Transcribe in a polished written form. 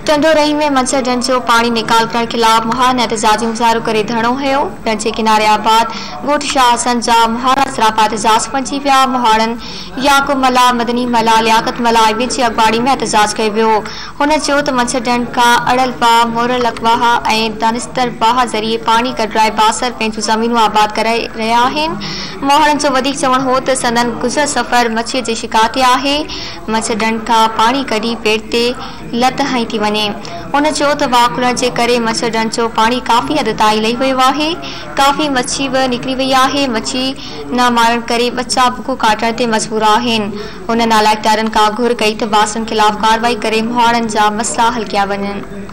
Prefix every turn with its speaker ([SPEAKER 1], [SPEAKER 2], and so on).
[SPEAKER 1] टंडोरही में मच्छर डंड जो पानी निकाल करण खिलाफ मुहान एहतजाजी मुजाहिरो करे धरणो हुयो। डंड जे किनारे आबाद गोट शाह हसन जा मुहारा सरापा एहतजाज पहुंची विया। मुहाड़न याकूब मला, मदनी मला, लियाकत मला आईबी जी अगवाड़ी में एहतजाज कयो वियो। हुन चयो त मच्छर डंड खां अड़ल बाह, मोरल अगवाह ऐं दानिस्तर बाह ज़रिए पानी कढराए बासर पंहिंजूं ज़मीनूं आबाद करे रहिया आहिनि। मुहाड़न जो वधीक चवण हो त संदन गुज़र सफ़र मच्छीअ जे शिकार ते आहे। मच्छर डंड खां पानी कढी पेट ते लत हई थी वञे। उन चयो त वाकुलण जे करे मच्छर डंड जो पानी काफ़ी हद ताईं लही वियो आहे। काफ़ी मच्छी बि निकिरी वई आहे। मच्छी न मारण करे बच्चा बुखो काटण ते मजबूर आहिनि। हुन नालाइक़ इदारनि खां घुर कई त बासनि खिलाफ़ कार्रवाई करे मुहाड़नि जा मसइला हल कया वञनि।